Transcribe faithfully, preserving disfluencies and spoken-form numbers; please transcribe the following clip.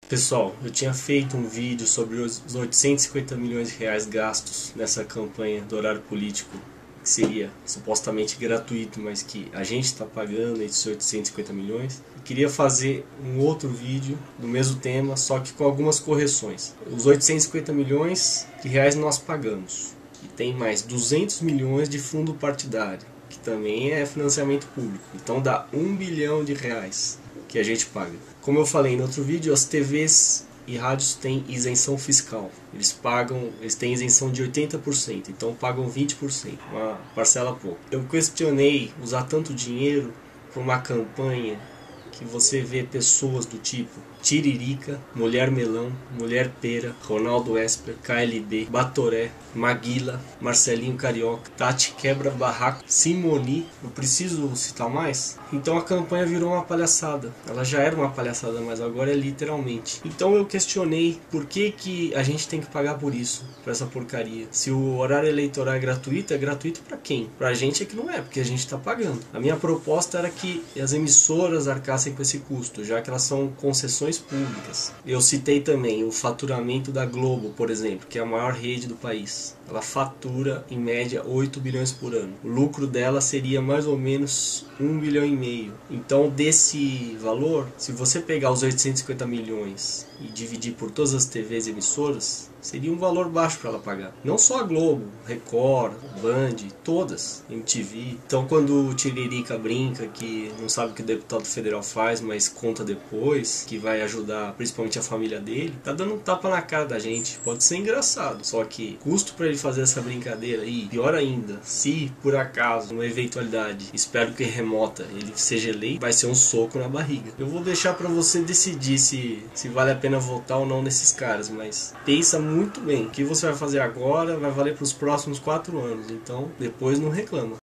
Pessoal, eu tinha feito um vídeo sobre os oitocentos e cinquenta milhões de reais gastos nessa campanha do horário político, que seria supostamente gratuito, mas que a gente está pagando esses oitocentos e cinquenta milhões. Eu queria fazer um outro vídeo do mesmo tema, só que com algumas correções. Os oitocentos e cinquenta milhões de reais nós pagamos, e tem mais duzentos milhões de fundo partidário, que também é financiamento público, então dá um bilhão de reais que a gente paga. Como eu falei no outro vídeo, as T Vs e rádios têm isenção fiscal. Eles pagam, eles têm isenção de oitenta por cento, então pagam vinte por cento, uma parcela pouco. Eu questionei usar tanto dinheiro para uma campanha que você vê pessoas do tipo Tiririca, Mulher Melão, Mulher Pera, Ronaldo Esper, K L B, Batoré, Maguila, Marcelinho Carioca, Tati Quebra Barraco, Simoni. Eu preciso citar mais? Então a campanha virou uma palhaçada. Ela já era uma palhaçada, mas agora é literalmente. Então eu questionei por que, que a gente tem que pagar por isso, por essa porcaria. Se o horário eleitoral é gratuito, é gratuito pra quem? Pra gente é que não é, porque a gente está pagando. A minha proposta era que as emissoras arcassem com esse custo, já que elas são concessões públicas. Eu citei também o faturamento da Globo, por exemplo, que é a maior rede do país. Ela fatura em média oito bilhões por ano. O lucro dela seria mais ou menos um bilhão e meio. Então, desse valor, se você pegar os oitocentos e cinquenta milhões e dividir por todas as T Vs e emissoras, seria um valor baixo para ela pagar. Não só a Globo, Record, Band, todas, M T V. Então, quando o Tiririca brinca que não sabe o que o deputado federal faz, mas conta depois, que vai ajudar principalmente a família dele, tá dando um tapa na cara da gente. Pode ser engraçado, só que custo para ele fazer essa brincadeira, e pior ainda, se por acaso, uma eventualidade, espero que remota, ele seja eleito, vai ser um soco na barriga. Eu vou deixar para você decidir se, se vale a pena votar ou não nesses caras, mas pensa muito bem. O que você vai fazer agora vai valer para os próximos quatro anos, então depois não reclama.